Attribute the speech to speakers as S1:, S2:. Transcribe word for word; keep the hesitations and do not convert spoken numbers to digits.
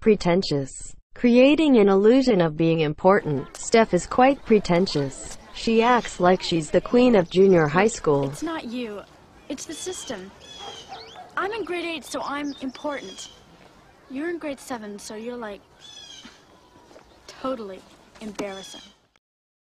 S1: pretentious. Creating an illusion of being important, Steph is quite pretentious. She acts like she's the queen of junior high school.
S2: It's not you. It's the system. I'm in grade eight, so I'm important. You're in grade seven, so you're like... totally embarrassing.